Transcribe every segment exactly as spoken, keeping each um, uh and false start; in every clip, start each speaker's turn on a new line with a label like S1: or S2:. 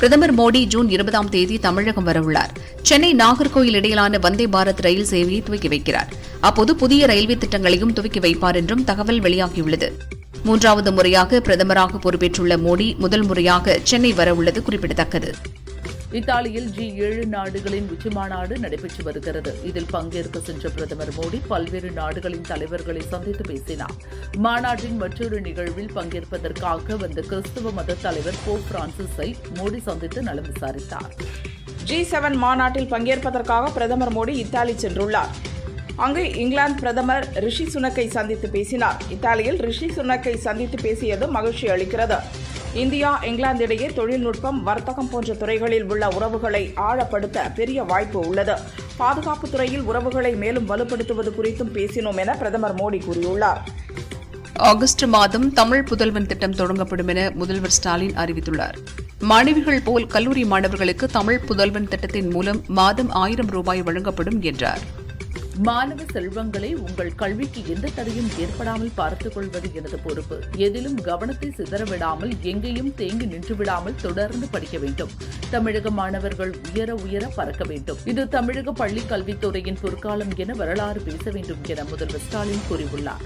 S1: பிரதமர் மோடி ஜூன் இருபதாம் தேதி தமிழகம் வரவுள்ளார். சென்னை நாகர்கோயில் இடையிலான வந்தே பாரத் ரயில் சேவையை துவக்கி வைக்கிறார். அப்போது புதிய ரயில்வே திட்டங்களையும் துவக்கி வைப்பார் என்றும் தகவல் வெளியாகியுள்ளது. மூன்றாவது முறையாக பிரதமராக பொறுப்பேற்றுள்ள மோடி முதல் முறையாக சென்னை வரவுள்ளது குறிப்பிடத்தக்கது.
S2: இத்தாலியில் ஜி ஏழு நாடுகளின் உச்சிமாநாடு நடைபெற்று வருகிறது. இதில் பங்கேற்க சென்ற பிரதமர் மோடி பல்வேறு நாடுகளின் தலைவர்களை சந்தித்து பேசினார். மாநாட்டின் மற்றொரு நிகழ்வில் பங்கேற்பதற்காக வந்த கிறிஸ்தவ மத தலைவர் போப் பிரான்சிஸை மோடி சந்தித்து நலம் விசாரித்தார்.
S3: ஜி செவன் மாநாட்டில் பங்கேற்பதற்காக பிரதமர் மோடி இத்தாலி சென்றுள்ளார். அங்கு இங்கிலாந்து பிரதமர் ரிஷி சுனக்கை சந்தித்து பேசினார். இத்தாலியில் ரிஷி சுனக்கை சந்தித்து பேசியது மகிழ்ச்சி அளிக்கிறது. இந்தியா இங்கிலாந்து இடையே தொழில்நுட்பம், வர்த்தகம் போன்ற துறைகளில் உள்ள உறவுகளை ஆழப்படுத்த பெரிய வாய்ப்பு உள்ளது. பாதுகாப்பு துறையில் உறவுகளை மேலும் வலுப்படுத்துவது குறித்தும் பேசினோம் என பிரதமர் மோடி கூறியுள்ளார்.
S1: ஆகஸ்ட் மாதம் தமிழ் புதல்வன் திட்டம் தொடங்கப்படும் என முதல்வர் ஸ்டாலின் அறிவித்துள்ளார். மாணவிகள் போல் கல்லூரி மாணவர்களுக்கு தமிழ் புதல்வன் திட்டத்தின் மூலம் மாதம் ஆயிரம் ரூபாய் வழங்கப்படும் என்றார்.
S2: மாணவ செல்வங்களை உங்கள் கல்விக்கு எந்த தடையும் ஏற்படாமல் பார்த்துக் கொள்வது எனது பொறுப்பு. எதிலும் கவனத்தை சிதறவிடாமல், எங்கேயும் தேங்கி நின்றுவிடாமல் தொடர்ந்து படிக்க வேண்டும். தமிழக மாணவர்கள் உயர உயர பறக்க வேண்டும். இது தமிழக பள்ளி கல்வித்துறையின் பொற்காலம் என வரலாறு பேச வேண்டும் என முதல்வர் ஸ்டாலின் கூறியுள்ளார்.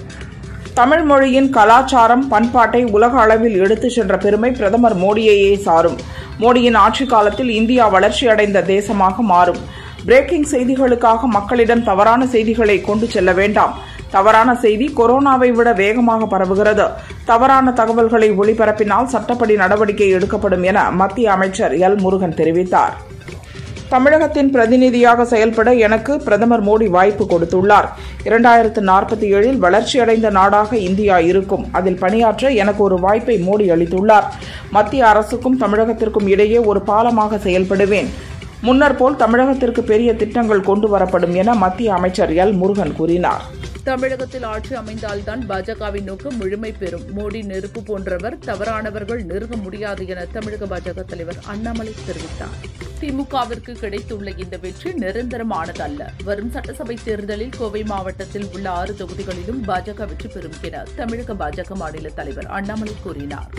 S3: தமிழ் மொழியின் கலாச்சாரம், பண்பாட்டை உலக அளவில் எடுத்துச் சென்ற பெருமை பிரதமர் மோடியையே சாரும். மோடியின் ஆட்சிக் காலத்தில் இந்தியா வளர்ச்சியடைந்த தேசமாக மாறும். பிரேக்கிங் செய்திகளுக்காக மக்களிடம் தவறான செய்திகளை கொண்டு செல்ல வேண்டாம். தவறான செய்தி கொரோனாவை விட வேகமாக பரவுகிறது. தவறான தகவல்களை ஒளிபரப்பினால் சட்டப்படி நடவடிக்கை எடுக்கப்படும் என மத்திய அமைச்சர் எல் முருகன் தெரிவித்தார். தமிழகத்தின் பிரதிநிதியாக செயல்பட எனக்கு பிரதமர் மோடி வாய்ப்பு கொடுத்துள்ளார். இரண்டாயிரத்து நாற்பத்தி ஏழில் வளர்ச்சியடைந்த நாடாக இந்தியா இருக்கும். அதில் பணியாற்ற எனக்கு ஒரு வாய்ப்பை மோடி அளித்துள்ளார். மத்திய அரசுக்கும் தமிழகத்திற்கும் இடையே ஒரு பாலமாக செயல்படுவேன். முன்னர் போல் தமிழகத்திற்கு பெரிய திட்டங்கள் கொண்டு வரப்படும் என மத்திய அமைச்சர் எல் முருகன் கூறினார்.
S2: தமிழகத்தில் ஆட்சி அமைந்தால்தான் பாஜகவின் நோக்கம் முழுமை பெறும். மோடி நெருப்பு போன்றவர், தவறானவர்கள் நெருங்க முடியாது என தமிழக பாஜக தலைவர் அண்ணாமலை தெரிவித்தார். திமுகவிற்கு கிடைத்துள்ள இந்த வெற்றி நிரந்தரமானதல்ல. வரும் சட்டசபை தேர்தலில் கோவை மாவட்டத்தில் உள்ள ஆறு தொகுதிகளிலும் பாஜக வெற்றி பெறும் என தமிழக பாஜக மாநில தலைவர் அண்ணாமலை கூறினார்.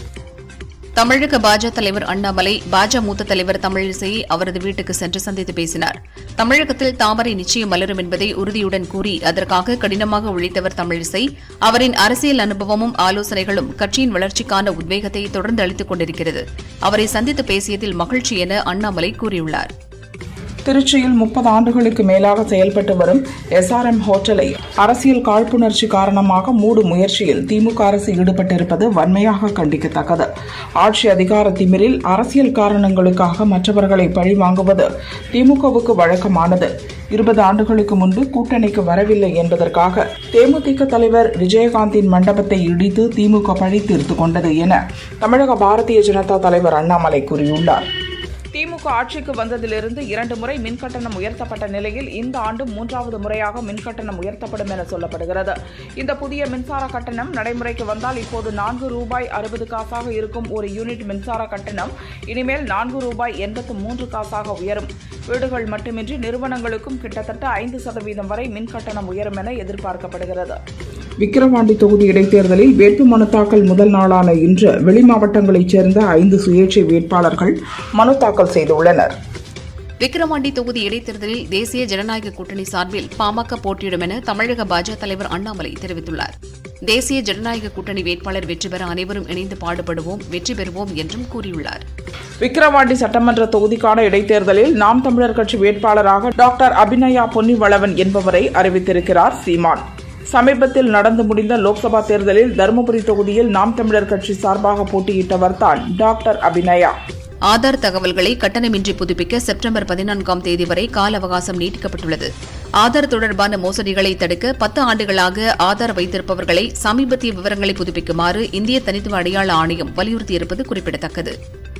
S1: தமிழக பாஜக தலைவர் அண்ணாமலை பாஜ மூத்த தலைவர் தமிழிசையை அவரது வீட்டுக்கு சென்று சந்தித்து பேசினார். தமிழகத்தில் தாமரை நிச்சயம் மலரும் என்பதை உறுதியுடன் கூறி அதற்காக கடினமாக உழைத்தவர் தமிழிசை. அவரின் அரசியல் அனுபவமும் ஆலோசனைகளும் கட்சியின் வளர்ச்சிக்கான உத்வேகத்தை தொடர்ந்து அளித்துக் கொண்டிருக்கிறது. அவரை சந்தித்து பேசியதில் மகிழ்ச்சி என அண்ணாமலை கூறியுள்ளார்.
S3: திருச்சியில் முப்பது ஆண்டுகளுக்கு மேலாக செயல்பட்டு வரும் எஸ் ஆர் எம் ஹோட்டலை அரசியல் காழ்ப்புணர்ச்சி காரணமாக மூடும் முயற்சியில் திமுக அரசு ஈடுபட்டிருப்பது வன்மையாக கண்டிக்கத்தக்கது. ஆட்சி அதிகார திமிரில் அரசியல் காரணங்களுக்காக மற்றவர்களை பழி வாங்குவது திமுகவுக்கு வழக்கமானது. இருபது ஆண்டுகளுக்கு முன்பு கூட்டணிக்கு வரவில்லை என்பதற்காக தேமுதிக தலைவர் விஜயகாந்தின் மண்டபத்தை இடித்து திமுக பழி தீர்த்துக் கொண்டது என தமிழக பாரதிய ஜனதா தலைவர் அண்ணாமலை கூறியுள்ளார். திமுக ஆட்சிக்கு வந்ததிலிருந்து இரண்டு முறை மின்கட்டணம் உயர்த்தப்பட்ட நிலையில் இந்த ஆண்டு மூன்றாவது முறையாக மின்கட்டணம் உயர்த்தப்படும் என சொல்லப்படுகிறது. இந்த புதிய மின்சார கட்டணம் நடைமுறைக்கு வந்தால் இப்போது நான்கு ரூபாய் அறுபது காசாக இருக்கும் ஒரு யூனிட் மின்சார கட்டணம் இனிமேல் நான்கு ரூபாய் எண்பத்து மூன்று காசாக உயரும். வீடுகள் மட்டுமின்றி நிறுவனங்களுக்கும் கிட்டத்தட்ட ஐந்து சதவீதம் வரை மின்கட்டணம் உயரும் என எதிர்பார்க்கப்படுகிறது. விக்கிரவாண்டி தொகுதி இடைத்தேர்தலில் வேட்புமனு தாக்கல் முதல் நாளான இன்று வெளி மாவட்டங்களைச் சேர்ந்த ஐந்து சுயேட்சை வேட்பாளர்கள் மனு தாக்கல் செய்துள்ளனர்.
S1: விக்கிரவாண்டி தொகுதி இடைத்தேர்தலில் தேசிய ஜனநாயக கூட்டணி சார்பில் பாமக போட்டியிடும் என தமிழக பாஜக தலைவர் அண்ணாமலை தெரிவித்துள்ளார். தேசிய ஜனநாயக கூட்டணி வேட்பாளர் வெற்றி பெற அனைவரும் இணைந்து பாடுபடுவோம், வெற்றி பெறுவோம் என்றும் கூறியுள்ளார்.
S3: விக்கிரவாண்டி சட்டமன்ற தொகுதிக்கான இடைத்தேர்தலில் நாம் தமிழர் கட்சி வேட்பாளராக டாக்டர் அபிநயா பொன்னிவளவன் என்பவரை அறிவித்திருக்கிறார் சீமான். சமீபத்தில் நடந்து முடிந்த லோக்சபா தேர்தலில் தருமபுரி தொகுதியில் நாம் தமிழர் கட்சி சார்பாக போட்டியிட்டவர்தான் டாக்டர் அபிநயா.
S1: ஆதார் தகவல்களை கட்டணமின்றி புதுப்பிக்க செப்டம்பர் பதினான்காம் தேதி வரை கால அவகாசம் நீட்டிக்கப்பட்டுள்ளது. ஆதார் தொடர்பான மோசடிகளை தடுக்க பத்து ஆண்டுகளாக ஆதார் வைத்திருப்பவர்களை சமீபத்திய விவரங்களை புதுப்பிக்குமாறு இந்திய தனித்துவ அடையாள ஆணையம் வலியுறுத்தியிருப்பது குறிப்பிடத்தக்கது.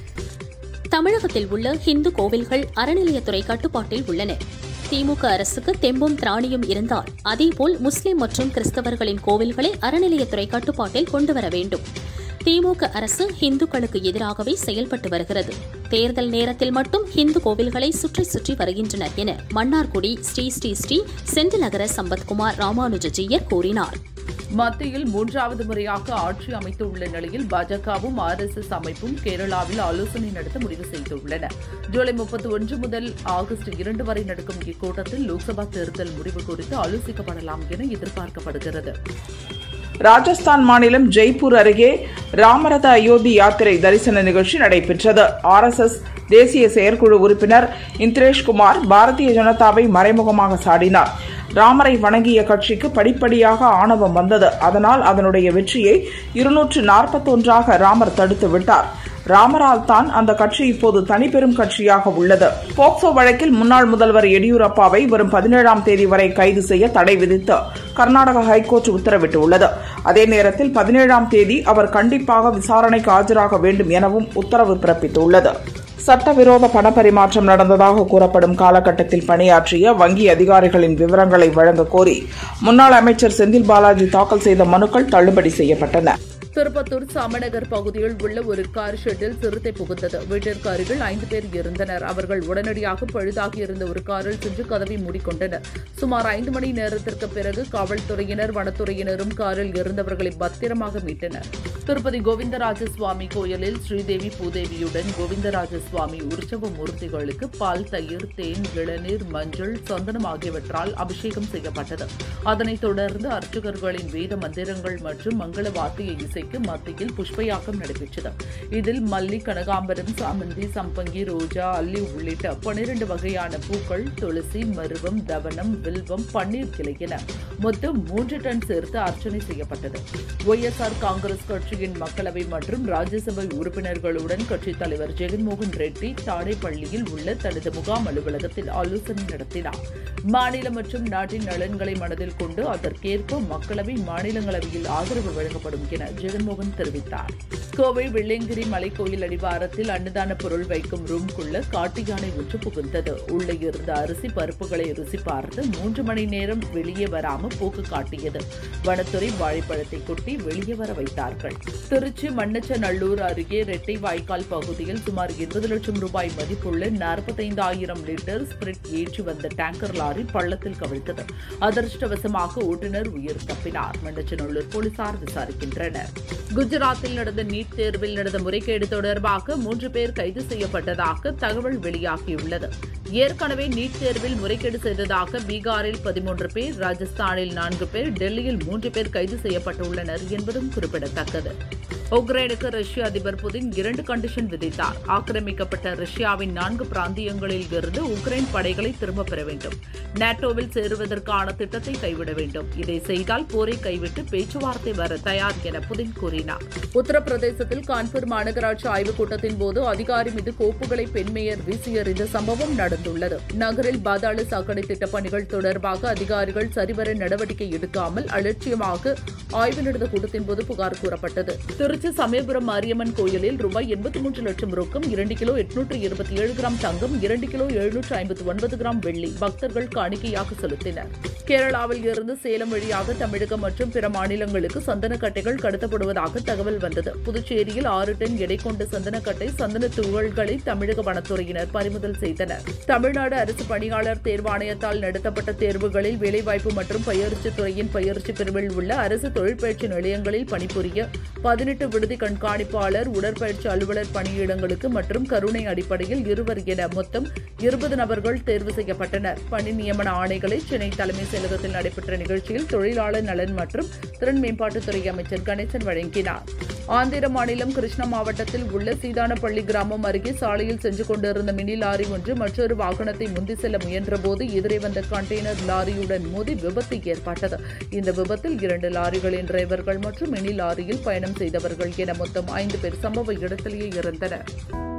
S4: தமிழகத்தில் உள்ள இந்து கோவில்கள் அறநிலையத்துறை கட்டுப்பாட்டில் உள்ளன. திமுக அரசுக்கு தெம்பும் திராணியும் இருந்தால் அதேபோல் முஸ்லிம் மற்றும் கிறிஸ்தவர்களின் கோவில்களை அறநிலையத்துறை கட்டுப்பாட்டில் கொண்டுவர வேண்டும். திமுக அரசு இந்துக்களுக்கு எதிராகவே செயல்பட்டு வருகிறது. தேர்தல் நேரத்தில் மட்டும் இந்து கோவில்களை சுற்றி சுற்றி வருகின்றனர் என மன்னார்குடி ஸ்ரீ ஸ்ரீ ஸ்ரீ செந்தில் நகர சம்பத்குமார் ராமானுஜஜீயர் கூறினார்.
S2: மத்தியில் மூன்றாவது முறையாக ஆட்சி அமைத்துள்ள நிலையில் பாஜகவும் ஆர் எஸ் எஸ் அமைப்பும் கேரளாவில் ஆலோசனை நடத்த முடிவு செய்துள்ளன. ஜூலை முப்பத்தி ஒன்று முதல் ஆகஸ்ட் இரண்டு வரை நடக்கும் இக்கூட்டத்தில் லோக்சபா தேர்தல் முடிவு குறித்து ஆலோசிக்கப்படலாம் என எதிர்பார்க்கப்படுகிறது.
S3: ராஜஸ்தான் மாநிலம் ஜெய்ப்பூர் அருகே ராமரத அயோத்தி யாத்திரை தரிசன நிகழ்ச்சி நடைபெற்றது. ஆர் எஸ் எஸ் தேசிய செயற்குழு உறுப்பினர் இந்திரேஷ்குமார் பாரதிய ஜனதாவை மறைமுகமாக சாடினார். ராமரை வணங்கிய கட்சிக்கு படிப்படியாக ஆணவம் வந்தது. அதனால் அதனுடைய வெற்றியை இருநூற்று நாற்பத்தொன்றாக ராமர் தடுத்து விட்டார். ராமரால் தான் அந்த கட்சி இப்போது தனிப்பெரும் கட்சியாக உள்ளது. போக்சோ வழக்கில் முன்னாள் முதல்வர் எடியூரப்பாவை வரும் பதினேழாம் தேதி வரை கைது செய்ய தடை விதித்து கர்நாடக ஹைகோர்ட் உத்தரவிட்டுள்ளது. அதே நேரத்தில் பதினேழாம் தேதி அவர் கண்டிப்பாக விசாரணைக்கு ஆஜராக வேண்டும் எனவும் உத்தரவு பிறப்பித்துள்ளது. சட்டவிரோத பணப்பரிமாற்றம் நடந்ததாக கூறப்படும் காலகட்டத்தில் பணியாற்றிய வங்கி அதிகாரிகளின் விவரங்களை வழங்க கோரி முன்னாள் அமைச்சர் செந்தில் பாலாஜி தாக்கல் செய்த மனுக்கள் தள்ளுபடி செய்யப்பட்டன.
S2: திருப்பத்தூர் சாமநகர் பகுதியில் உள்ள ஒரு கார் ஷெட்டில் சிறுத்தை புகுந்தது. வீட்டிற்கு அருகில் ஐந்து பேர் இருந்தனர். அவர்கள் உடனடியாக பழுதாகி இருந்த ஒரு காரில் சென்று கதவை மூடிக்கொண்டனர். சுமார் ஐந்து மணி நேரத்திற்கு பிறகு காவல்துறையினர் வனத்துறையினரும் காரில் இருந்தவர்களை பத்திரமாக மீட்டனர். திருப்பதி கோவிந்தராஜ சுவாமி கோயிலில் ஸ்ரீதேவி பூதேவியுடன் கோவிந்தராஜ சுவாமி உற்சவ மூர்த்திகளுக்கு பால், தயிர், தேன், இளநீர், மஞ்சள், சந்தனம் ஆகியவற்றால் அபிஷேகம் செய்யப்பட்டது. அதனைத் தொடர்ந்து அர்ச்சகர்களின் வேத மந்திரங்கள் மற்றும் மங்கள வாத்திய இசை மத்தியில் புஷ்பயாகம் நடைபெற்றது. இதில் மல்லி, கனகாம்பரம், சாமந்தி, சம்பங்கி, ரோஜா, அல்லி உள்ளிட்ட பனிரண்டு வகையான பூக்கள், துளசி, மருவம், தவனம், வில்வம், பன்னீர் கிளை என மொத்தம் மூன்று டன் சேர்த்து அர்ச்சனை செய்யப்பட்டது. ஒய் எஸ் ஆர் காங்கிரஸ் கட்சியின் மக்களவை மற்றும் ராஜ்யசபை உறுப்பினர்களுடன் கட்சித் தலைவர் ஜெகன்மோகன் ரெட்டி தாடேப்பள்ளியில் உள்ள தனது முகாம் அலுவலகத்தில் ஆலோசனை நடத்தினார். மாநில மற்றும் நாட்டின் நலன்களை மனதில் கொண்டு அதற்கேற்ப மக்களவை, மாநிலங்களவையில் ஆதரவு வழங்கப்படும் என ஜெகன்மோகன் தெரிவித்தார். கோவை வெள்ளையங்கிரி மலைக்கோயில் அடிவாரத்தில் அன்னதான பொருள் வைக்கும் ரூம்குள்ள காட்டு யானை ஒன்று புகுந்தது. உள்ளே இருந்த அரிசி பருப்புகளை ருசி பார்த்து மூன்று மணி நேரம் வெளியே வராமல் போக்கு காட்டியது. வனத்துறை வாழைப்பழத்தை கொட்டி வெளியே வர வைத்தார்கள். திருச்சி மண்ணச்சநல்லூர் அருகே ரெட்டை வாய்க்கால் பகுதியில் சுமார் இருபது லட்சம் ரூபாய் மதிப்புள்ள நாற்பத்தைந்தாயிரம் லிட்டர் ஸ்பிரிட் ஏற்றி வந்த டேங்கர் லாரி பள்ளத்தில் கவிழ்த்தது. அதிர்ஷ்டவசமாக ஓட்டுநர் உயிர் தப்பினார். மண்ணச்சநல்லூர் போலீசார் விசாரிக்கின்றனர். குஜராத்தில் நடந்த நீட் தேர்வில் நடந்த முறைகேடு தொடர்பாக மூன்று பேர் கைது செய்யப்பட்டதாக தகவல் வெளியாகியுள்ளது. ஏற்கனவே நீட் தேர்வில் முறைகேடு செய்ததாக பீகாரில் பதிமூன்று பேர், ராஜஸ்தானில் நான்கு பேர், டெல்லியில் மூன்று பேர் கைது செய்யப்பட்டுள்ளனர் என்பதும் குறிப்பிடத்தக்கது. உக்ரைனுக்கு ரஷ்ய அதிபர் புதின் இரண்டு கண்டிஷன் விதித்தார். ஆக்கிரமிக்கப்பட்ட ரஷ்யாவின் நான்கு பிராந்தியங்களில் இருந்து உக்ரைன் படைகளை திரும்பப் பெற வேண்டும். நேட்டோவில் சேருவதற்கான திட்டத்தை கைவிட வேண்டும். இதை செய்தால் போரை கைவிட்டு பேச்சுவார்த்தை வர தயார் என புதின் கூறினார். உத்தரப்பிரதேசத்தில் கான்பூர் மாநகராட்சி ஆய்வுக் கூட்டத்தின் போது அதிகாரி மீது கோப்புகளை பெண் மேயர் வீசியறிந்த சம்பவம் நடந்துள்ளது. நகரில் பாதாள சாக்கடை திட்டப் பணிகள் தொடர்பாக அதிகாரிகள் சரிவர நடவடிக்கை எடுக்காமல் அலட்சியமாக ஆய்வு நடந்த கூட்டத்தின் போது புகார் கூறப்பட்டது. திருச்சி சமயபுரம் மாரியம்மன் கோயிலில் ரூபாய் எண்பத்தி மூன்று லட்சம் ரொக்கம், இரண்டு கிலோ எட்நூற்று இருபத்தி ஏழு கிராம் தங்கம், இரண்டு கிலோ எழுநூற்று ஐம்பத்தி ஒன்பது கிராம் வெள்ளி பக்தர்கள் காணிக்கையாக செலுத்தினர். கேரளாவில் இருந்து சேலம் வழியாக தமிழகம் மற்றும் பிற மாநிலங்களுக்கு சந்தனக்கட்டைகள் கடத்தப்படுவதாக தகவல் வந்தது. புதுச்சேரியில் ஆறு டன் எடை கொண்ட சந்தனக்கட்டை, சந்தன துகள்களை தமிழக வனத்துறையினர் பறிமுதல் செய்தனர். தமிழ்நாடு அரசு பணியாளர் தேர்வாணையத்தால் நடத்தப்பட்ட தேர்வுகளில் வேலைவாய்ப்பு மற்றும் பயிற்சித் துறையின் பயிற்சி பிரிவில் உள்ள அரசு தொழிற்பயிற்சி நிலையங்களில் பணிபுரிய பதினெட்டு விடுதி கண்காணிப்பாளர், உடற்பயிற்சி அலுவலர் பணியிடங்களுக்கு மற்றும் கருணை அடிப்படையில் இருவர் என மொத்தம் இருபது நபர்கள் தேர்வு செய்யப்பட்டனர். பணி நியமன ஆணைகளை சென்னை தலைமை செயலகத்தில் நடைபெற்ற நிகழ்ச்சியில் தொழிலாளர் நலன் மற்றும் திறன் மேம்பாட்டுத்துறை அமைச்சர் கணேசன் வழங்கினார். ஆந்திர மாநிலம் கிருஷ்ணா மாவட்டத்தில் உள்ள சீதானப்பள்ளி கிராமம் அருகே சாலையில் சென்று கொண்டிருந்த மினி லாரி ஒன்று மற்றொரு வாகனத்தை முந்தி செல்ல முயன்றபோது எதிரே வந்த கண்டெய்னர் லாரியுடன் மோதி விபத்து ஏற்பட்டது. இந்த விபத்தில் இரண்டு லாரிகளின் டிரைவர்கள் மற்றும் மினி லாரியில் பயணம் செய்தவர்கள் என மொத்தம் ஐந்து பேர் சம்பவ இடத்திலேயே இறந்தனர்.